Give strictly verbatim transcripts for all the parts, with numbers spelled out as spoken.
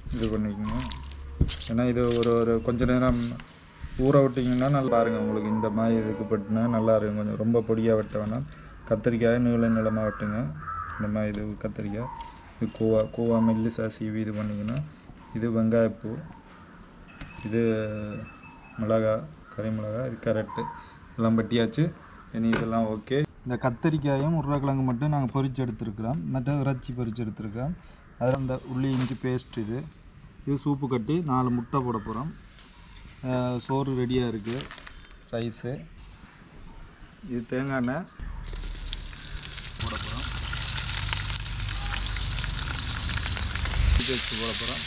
இது பண்ணிக்கோங்க. ஏன்னா இது ஒரு ஒரு கொஞ்சம் நேரம் ஊற விட்டிங்கன்னா நல்லா பாருங்கள். உங்களுக்கு இந்த மாதிரி இதுக்கு பட்டுனா நல்லா இருக்கும். கொஞ்சம் ரொம்ப பொடியாக வெட்ட வேணாம். கத்திரிக்காய் நீள நீளமாக வெட்டுங்க. இந்த மாதிரி இது கத்திரிக்காய், இது கூவா கூவா மெல்லிசா சீவி இது பண்ணிங்கன்னா, இது வெங்காயப்பூ, இது மிளகா, கறி மிளகா, இது கரெக்டு எல்லாம் பட்டியாச்சு. இனி இதெல்லாம் ஓகே. இந்த கத்திரிக்காயும் உருளைக்கிழங்கு மட்டும் நாங்கள் பொரித்து எடுத்துருக்குறோம். மற்ற இறைச்சி பொரித்து எடுத்துருக்கோம். அதில் இந்த உள்ளி இஞ்சி பேஸ்ட், இது இது சூப்பு கட்டி நாலு முட்டை போட போகிறோம். சோறு ரெடியாக இருக்குது. ரைஸு, இது தேங்காய் எண்ணெய் போட போகிறோம். பேஸ்ட் போட போகிறோம்.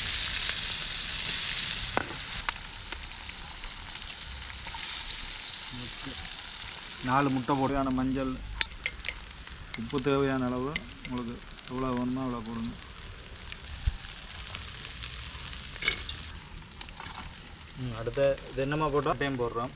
நாலு முட்டை போடுயான மஞ்சள், உப்பு தேவையான அளவு உங்களுக்கு எவ்வளோ வேணுமோ அவ்வளோ போடுங்க. அடுத்த இது என்னமா போட்டோம் டைம் போடுறோம்.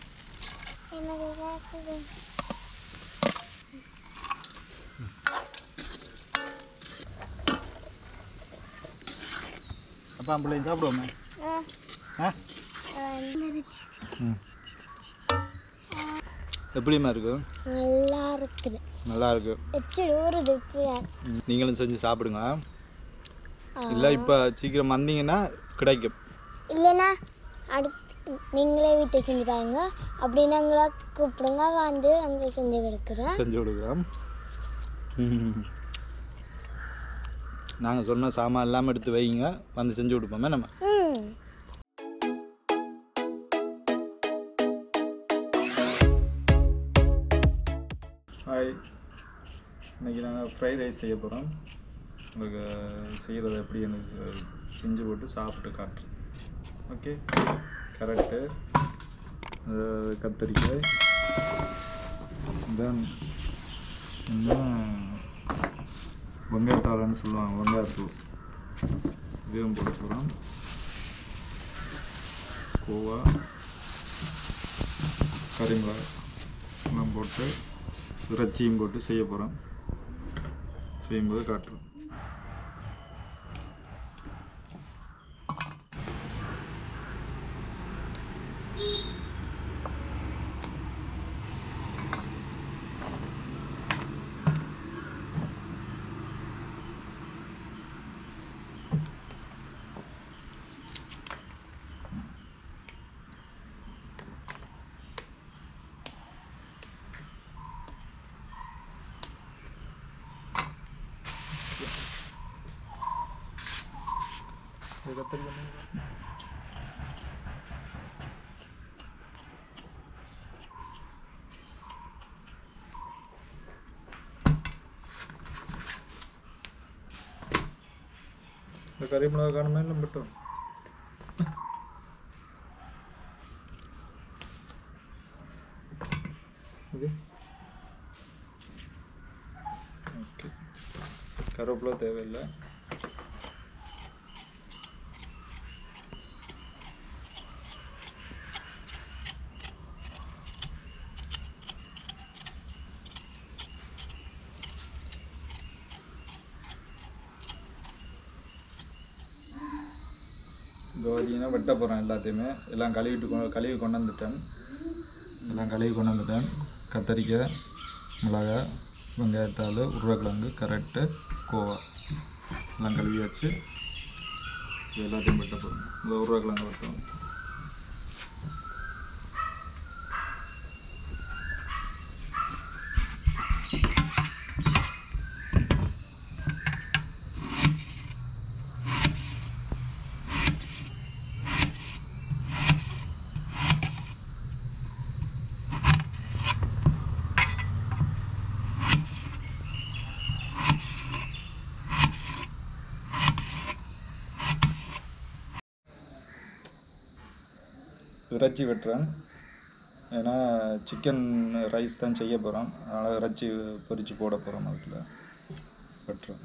அப்போ ஆம்பளையும் சாப்பிடுவோமே. ஆ எப்படிமா இருக்கு? நல்லா இருக்குது. நல்லா இருக்கு. நீங்களும் செஞ்சு சாப்பிடுங்க. இல்லை இப்போ சீக்கிரம் வந்தீங்கன்னா கிடைக்கும். இல்லைன்னா அடுத்து நீங்களே வீட்டுக்கு செஞ்சு பாருங்க. அப்படி நாங்களா கூப்பிடுங்க, வந்து அங்கே செஞ்சு கொடுக்குறோம். செஞ்சு கொடுக்குறோம். நாங்கள் சொன்ன சாமான் எல்லாமே எடுத்து வைங்க, வந்து செஞ்சு கொடுப்போமே நம்ம. ஹாய், இன்றைக்கி நாங்கள் ஃப்ரைட் ரைஸ் செய்ய போகிறோம். உங்களுக்கு செய்கிறது எப்படி எனக்கு செஞ்சு போட்டு சாப்பிட்டு காட்டுறேன். Okay, correct. கத்திரிக்காய், தென் இன்னும் வெங்காயத்தாளன்னு சொல்லுவாங்க, வெங்காயத்தூள், இதுவும் போட போகிறோம். கோவா, கறிமிளகாய் எல்லாம் போட்டு இறைச்சியும் போட்டு செய்ய போகிறோம். செய்யும்போது காட்டுறோம். இந்த கறி மிளகா காணுமே இல்லை மட்டும் இது ஓகே. கருவேப்பிலை தேவையில்லை. பார்த்தீங்கன்னா வெட்ட போகிறேன். எல்லாத்தையுமே எல்லாம் கழுவிட்டு கொ கழுவி கொண்டு வந்துட்டேன். எல்லாம் கழுவி கொண்டு வந்துட்டேன். கத்தரிக்காய், மிளகாய், வெங்காயத்தாள், உருளைக்கிழங்கு, கரெக்டு, கோவா எல்லாம் கழுவி வச்சு இது எல்லாத்தையும் வெட்ட போகிறோம். இந்த உருளைக்கிழங்கு வெட்டணும். இறைச்சி வெட்டுறேன். ஏன்னா சிக்கன் ரைஸ் தான் செய்ய போகிறோம். அதனால் இறைச்சி பொரித்து போட போகிறோம். அதுக்குள்ள வெட்டுறேன்.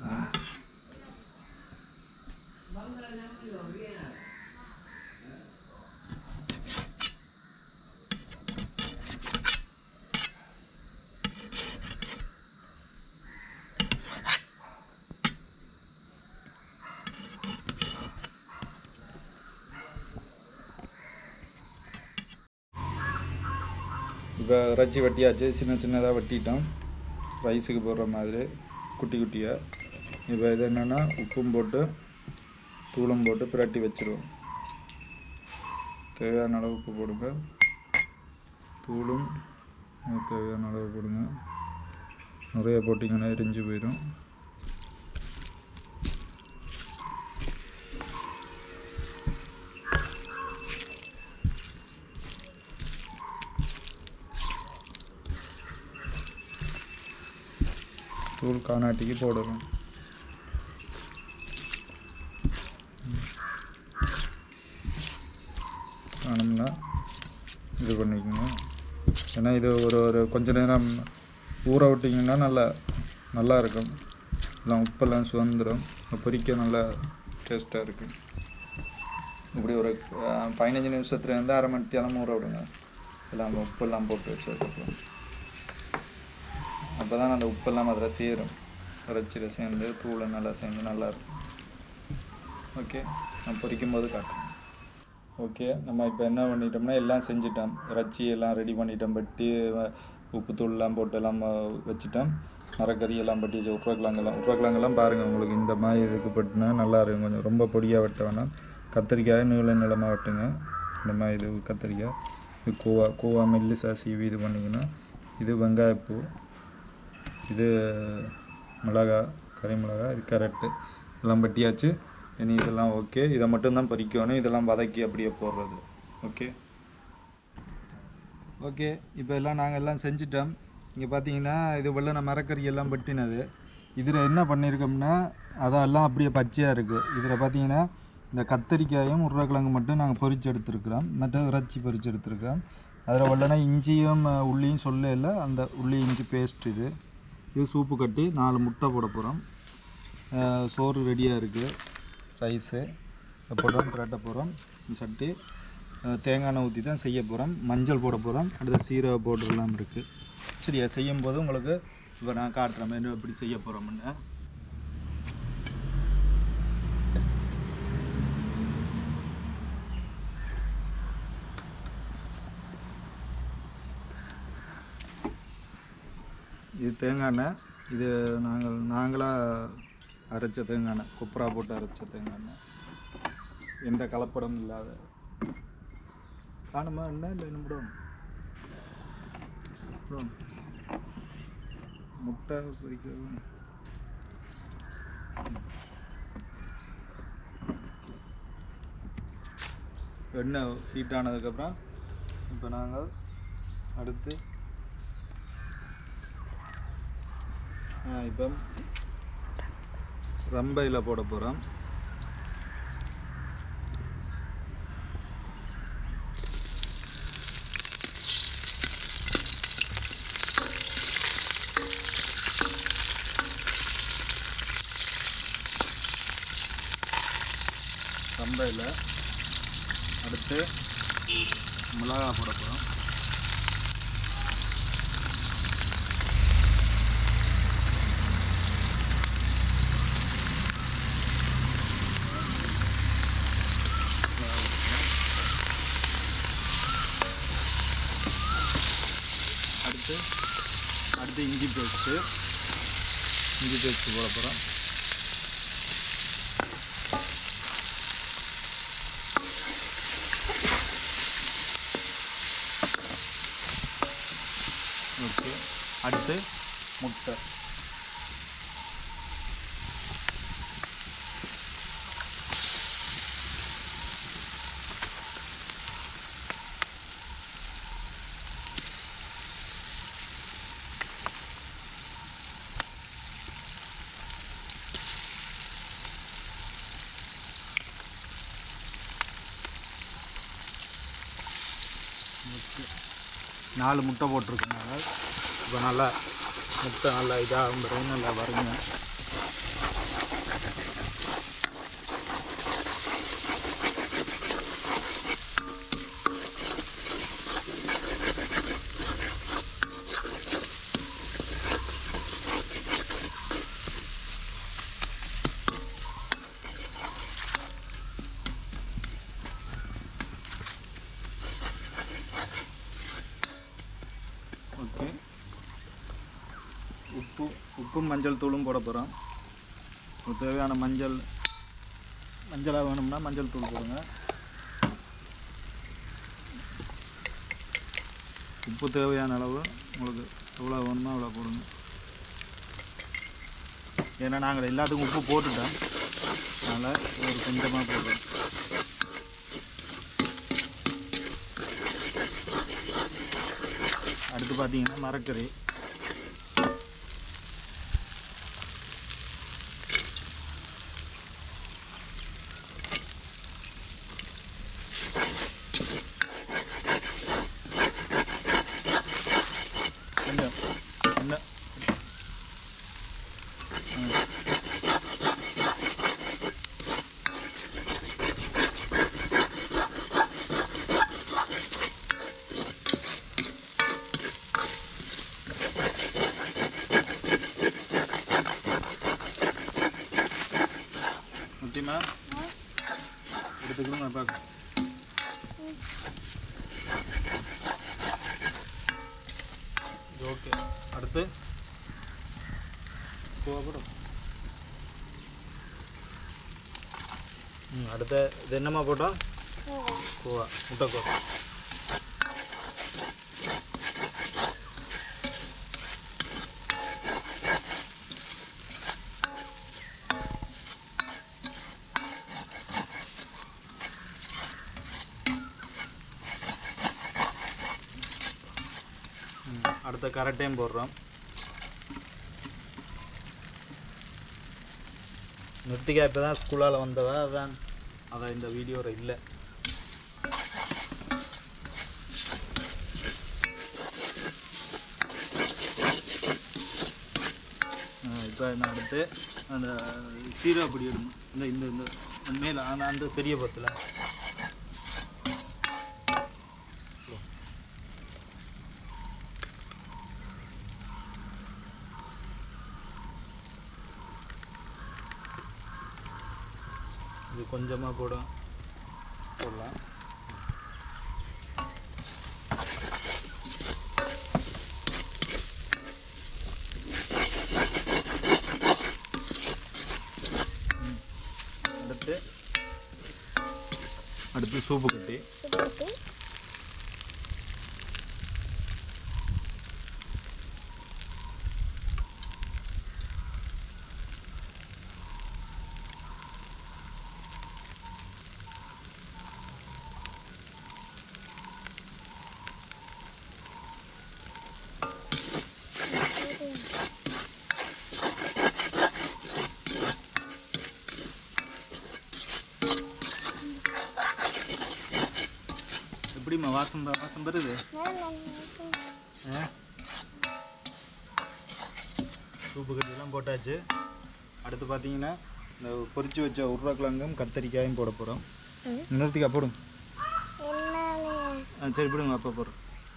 இப்போ இறைச்சி வெட்டியாச்சு, சின்ன சின்னதாக வெட்டிட்டோம் ரைஸுக்கு போடுற மாதிரி குட்டி குட்டியாக. இப்போ இது என்னென்னா உப்பும் போட்டு தூளும் போட்டு பிரட்டி வச்சுருவோம். தேவையான அளவு உப்பு போடுங்க, தூளும் தேவையான அளவு போடுங்க. நிறைய போட்டிங்கன்னா எரிஞ்சு போயிடும். தூள் காணாட்டிக்கு போடணும். காணும்னா இது பண்ணிக்கோங்க. ஏன்னா இது ஒரு ஒரு கொஞ்ச நேரம் ஊற விட்டிங்கன்னா நல்லா நல்லா இருக்கும். எல்லாம் உப்பெல்லாம் சுதந்திரம், பொரிக்க நல்லா டேஸ்ட்டாக இருக்கும். இப்படி ஒரு பதினஞ்சு நிமிஷத்துலேருந்து அரை மணி நேரம் ஊற விடுங்க. எல்லாம் உப்பெல்லாம் போட்டு வச்சதுக்கப்புறம் அப்போ தான் அந்த உப்பெல்லாம் அதில் சேரும். இறைச்சியில் சேர்ந்து தூளை நல்லா சேர்ந்து நல்லாயிருக்கும். ஓகே, நான் பொரிக்கும் போது காட்டுறேன். ஓகே, நம்ம இப்போ என்ன பண்ணிட்டோம்னா எல்லாம் செஞ்சிட்டோம். இறைச்சி எல்லாம் ரெடி பண்ணிட்டோம். பட்டி உப்பு தூள்லாம் போட்டு எல்லாம் வச்சுட்டோம். மரக்கறி எல்லாம் பட்டி வச்சு உருளைக்கிழங்கெல்லாம் உருளைக்கிழங்கெல்லாம் பாருங்கள், உங்களுக்கு இந்த மாதிரி இதுக்கு பட்டுனா நல்லா இருக்கும். கொஞ்சம் ரொம்ப பொடியாக வெட்ட வேணாம். கத்திரிக்காய் நீள நீளமாக வெட்டுங்க. இந்த மாதிரி இது கத்திரிக்காய். இது கோவா கோவா மெல்லிசா சீவி இது பண்ணிங்கன்னா. இது வெங்காயப்பூ, இது மிளகா, கறி மிளகா, இது கேரட்டு எல்லாம் பட்டியாச்சு. இனி இதெல்லாம் ஓகே. இதை மட்டும்தான் பொரிக்கணும். இதெல்லாம் வதக்கி அப்படியே போடுறது. ஓகே ஓகே இப்போ எல்லாம் நாங்கள் எல்லாம் செஞ்சிட்டோம். இங்கே பார்த்தீங்கன்னா இது வெள்ளை மரக்கறி எல்லாம் பட்டினது. இதில் என்ன பண்ணியிருக்கோம்னா அதெல்லாம் அப்படியே பச்சையாக இருக்குது. இதில் பார்த்தீங்கன்னா இந்த கத்திரிக்காயும் உருளைக்கிழங்கு மட்டும் நாங்கள் பொரிச்சு எடுத்துருக்குறோம். மற்ற இறைச்சி பொரிச்சு எடுத்துருக்கோம். அதில் வெள்ளனா இஞ்சியும் உள்ளியும் சொல்ல இல்லை, அந்த உள்ளி இஞ்சி பேஸ்ட். இது இது சூப்பு கட்டி நாலு முட்டை போட போகிறோம். சோறு ரெடியாக இருக்குது. ரைஸு போடுறோம், பிரட்ட போகிறோம். சட்டி தேங்காய் எண்ணெய் ஊற்றி தான் செய்ய போகிறோம். மஞ்சள் போட போகிறோம். அடுத்த சீரக பவுடர்லாம் இருக்குது. சரியா, செய்யும்போது உங்களுக்கு இப்போ நான் காட்டுறேன் என்ன எப்படி செய்ய போகிறோம்னு. இது தேங்காய் எண்ணெய். இது நாங்கள் நாங்களாக அரைச்ச தேங்காய் எண்ணெய், கொப்பரா போட்டு அரைச்ச தேங்காய் எண்ணெய், எந்த கலப்படமும் இல்லாத. காணுமா எண்ணெய் இல்லை என்ன போடும்? முட்டை பொரிக்கவும் எண்ணெய் ஹீட் ஆனதுக்கப்புறம் இப்போ நாங்கள் அடுத்து இப்போ ரம்பையில் போட போகிறோம். ரம்பையில் அடுத்து மிளகா போட போகிறோம். அடுத்து அடுத்து இஞ்சி பேஸ்ட்டு இஞ்சி பேஸ்ட்டு போட போகிறோம். ஓகே, அடுத்து முட்டை. நாலு முட்டை போட்டிருக்கனால இப்போ நல்லா முட்டை நல்லா இதாகும் பிறகு நல்லா வருங்க. உப்பும் மஞ்சள் தூளும் போட போகிறோம். தேவையான மஞ்சள் மஞ்சளாக வேணும்னா மஞ்சள் தூள் போடுங்க. உப்பு தேவையான அளவு உங்களுக்கு எவ்வளோ வேணுமோ அவ்வளோ போடுங்க. ஏன்னா நாங்கள் எல்லாத்துக்கும் உப்பு போட்டுட்டோம், அதனால் ஒரு கொஞ்சமாக போடுறோம். அடுத்து பார்த்தீங்கன்னா மரக்கறி. கொஞ்சம் என்ன முக்கியமா எடுத்துக்கணும் பார்க்க. ஓகே, அடுத்து கோவா போடும். ம் அடுத்த இது என்னம்மா போட்டோம்? கோவா, முட்டைக்கோவா. அடுத்த கரெக்டையும் போடுறோம். நிறுத்திக்கா இப்போ தான் ஸ்கூலால் வந்தவா, அதான் அதான் இந்த வீடியோவில் இல்லை. இப்போ நான் அடுத்து அந்த சீரா பொடி எடுக்கணும். இந்த இந்த இந்த மேலே அந்த அந்த பெரிய பத்தில் இது கொஞ்சமாக போட போடலாம். அடுத்து அடுத்து சூப்பு கட்டி. எப்படிம்மா வாசம் வாசம் வருது? சூப்பு கட்டியெல்லாம் போட்டாச்சு. அடுத்து பார்த்தீங்கன்னா இந்த பொரிச்சு வச்ச உருளைக்கிழங்கும் கத்தரிக்காயும் போட போகிறோம். நிறுத்திக்கா போடும். ஆ சரி போடுங்க, அப்போ போடுறோம்.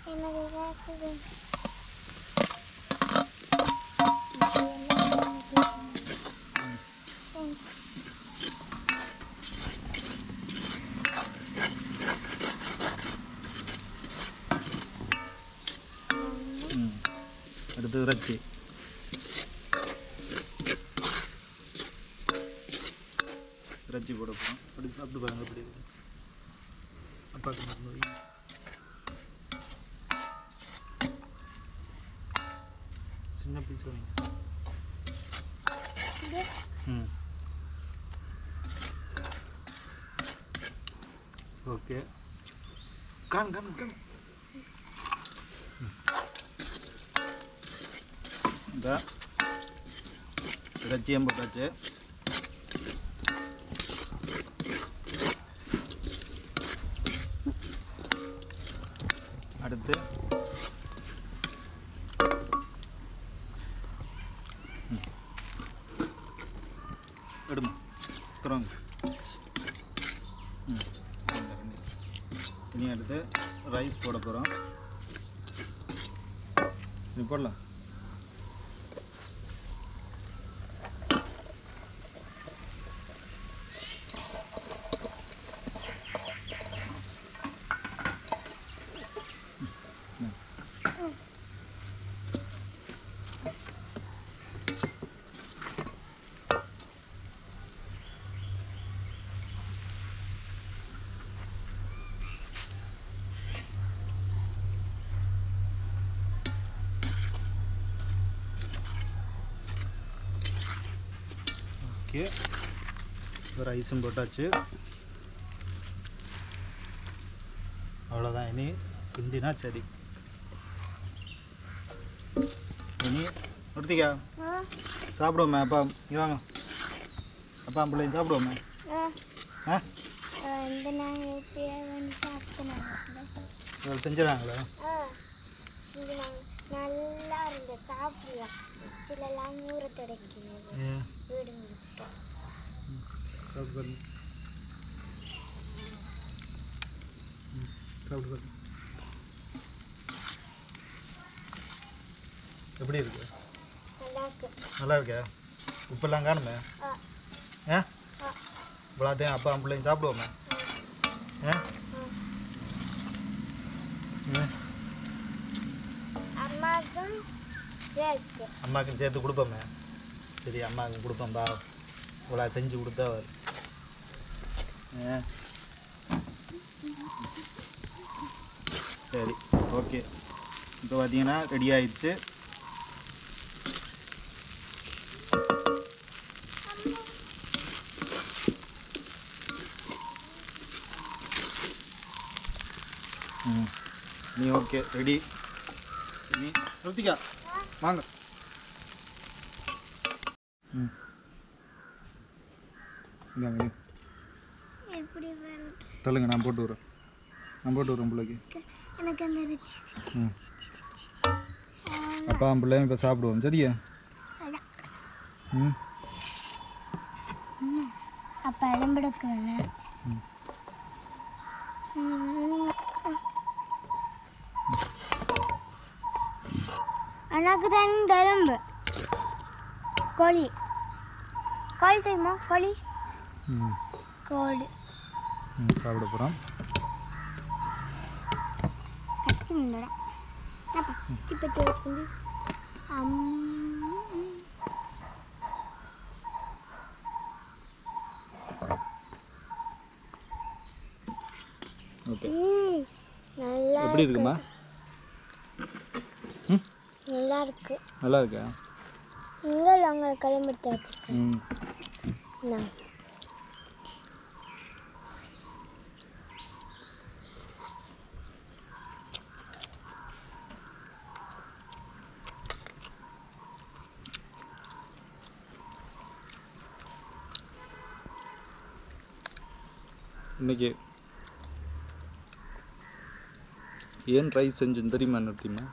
அடுத்து இறைச்சி. இறைச்சி போட போகிறோம். அப்படி சாப்பிட்டு பாருங்க எப்படி இருக்கு. அப்பாவுக்கு சின்ன பீஸ் வாங்க. ம் ஓகே, கான் கான் கான். இந்த இறைச்சியும் போட்டாச்சு. அடுத்து எடுமா துறங்க. ம் இனி அடுத்து ரைஸ் போட போகிறோம். இது போடலாம். ஓகே, ரைஸும் போட்டாச்சு. அவ்வளோதான். இனி கிண்டினா சரி. இனி ஒருத்திக்கா சாப்பிடுவோமே. அப்பா இங்க வாங்க. அப்பா பிள்ளைங்க சாப்பிடுவோமே. ஆ செஞ்சிடறாங்களா? நல்லா இருந்த சாப்பிடலாம். சிலலாம் ஊற கிடைக்கிறது வீடு சாப்பிடு சாப்பிடு. எப்படி இருக்கு? நல்லா இருக்கு. நல்லா இருக்கா? உப்பெல்லாம் காணுமே. ஆ இவ்வளோத்தையும் அப்பா பிள்ளைங்க சாப்பிடுவோமே. ஆ அம்மாவுக்கும் சேர்த்து அம்மாவுக்கும் சேர்த்து கொடுப்போமே. சரி, அம்மாவுக்கும் கொடுப்போம்பா. இவ்வளோ செஞ்சு கொடுத்தா அவர். ஆ சரி, ஓகே. இப்போ பார்த்தீங்கன்னா ரெடி ஆயிடுச்சு. ம் நீ ஓகே ரெடி. நீ ருத்திகா வாங்க. ம் இந்தாங்க எப்படி தள்ளுங்க. நான் போட்டு விட்றேன். நான் போட்டு விட்றேன் பிள்ளைக்கு. எனக்கு அந்த ம் அப்பா பிள்ளைங்க இப்போ சாப்பிடுவோம். சரியா? ம் அப்போ இளம்பெடுக்கிறேன்னு எனக்கு தான் எலும்பு கோழி கோழி தெரியுமா? கோழி ம் கோழி ம் சாப்பிட போகிறோம். ஓகே, எப்படி இருக்குமா? ம் நல்லா இருக்கு. நல்லா இருக்கா? இங்கே நாங்கள் கிளம்பிட்டு வச்சுருக்கேன். ம் இன்னைக்கு ஏன் ரைஸ் செஞ்சேன்னு தெரியுமா? என்ன தெரியுமா?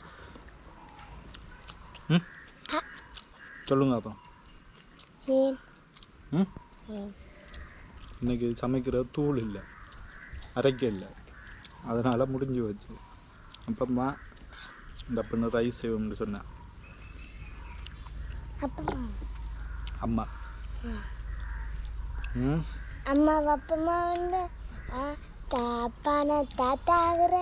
ம் சொல்லுங்க அப்போ. ஏன் ம் இன்னைக்கு சமைக்கிற தூள் இல்லை, அரைக்க இல்லை. அதனால் முடிஞ்சு வச்சு அப்பம்மா இந்த பொண்ணு ரைஸ் செய்வோம்னு சொன்னேன். அம்மா ம் அம்மா அப்பமா வந்து தாப்பான தாத்தா ஆகுற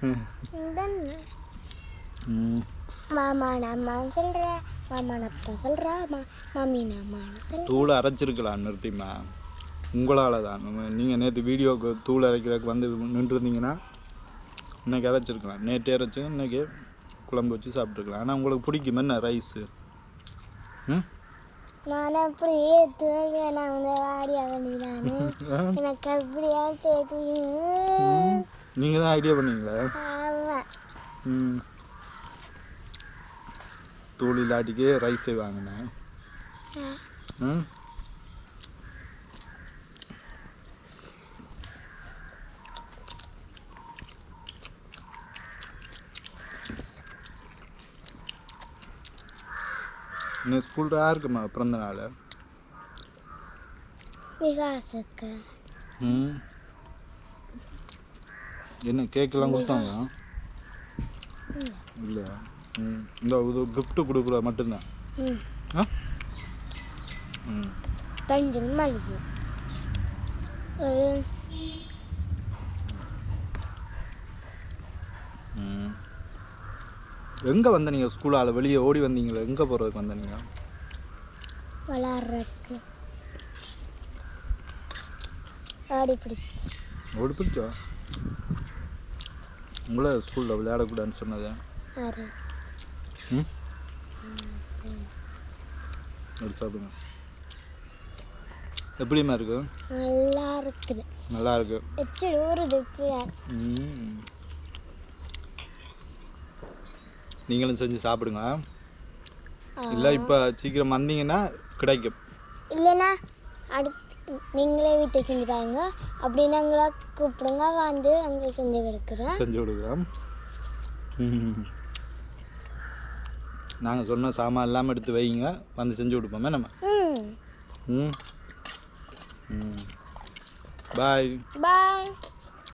மாமான அம்மான்னு சொல்கிற, மாமான அப்பா சொல்கிறா, மா மாமின் அம்மான்னு சொல்ற. தூளை அரைச்சிருக்கலாம் நிறுத்திம்மா. உங்களால் தான். நீங்கள் நேற்று வீடியோவுக்கு தூள் அரைக்கிறதுக்கு வந்து நின்றுருந்தீங்கன்னா இன்றைக்கி அரைச்சிருக்கலாம். நேற்று அரைச்சி இன்றைக்கி குழம்பு வச்சு சாப்பிட்ருக்கலாம். ஆனால் உங்களுக்கு பிடிக்கும் என்ன ரைஸு? ம் நான் அப்படியே தூங்க நான் வந்து வாடியா பண்ணி நான் எனக்கு அப்படியே தெரியும். நீங்கள் தான் ஐடியா பண்ணீங்களா? ஆமாம். ம் தூள் இல்லாட்டிக்கே ரைஸ் செய்வாங்கண்ணே. ம் இன்னும் ஸ்கூல் யாருக்குமா பிறந்த நாள்? விகாசுக்கு. ம் என்ன கேக்கெல்லாம் கொடுத்தாங்க? இல்லையா? ம் இந்த இது கிஃப்ட்டு கொடுக்குற மட்டும்தான். ம் ஆ ம் பஞ்சு மளிகை ம் எங்கே வந்த நீங்கள் ஸ்கூலால் வெளியே ஓடி வந்தீங்களே? எங்கே போகிறதுக்கு வந்த நீங்கள்? விளாட்றதுக்கு. ஓடி பிடிச்சி. ஓடி பிடிச்சா? உங்களே ஸ்கூலில் விளையாடக்கூடாதுன்னு சொன்னது? ஆறு. ம் எடுத்து சாப்பிடுங்க. எப்படிமா இருக்கு? நல்லா இருக்குது. நல்லா இருக்கு. எச்சு ஊறுது இப்போ. ம் நீங்களும் செஞ்சு சாப்பிடுங்க. இல்லை இப்போ சீக்கிரம் வந்தீங்கன்னா கிடைக்கும். இல்லைண்ணா அடுத்து நீங்களே வீட்டை செஞ்சு பாருங்க. அப்படி நாங்களா கூப்பிடுங்க வந்து அங்கே செஞ்சு கொடுக்குறோம். செஞ்சு கொடுக்குறோம். நாங்கள் சொன்ன சாமான் எல்லாம் எடுத்து வைங்க, வந்து செஞ்சு கொடுப்போமே நம்ம. ம் ம் பாய் பாய்.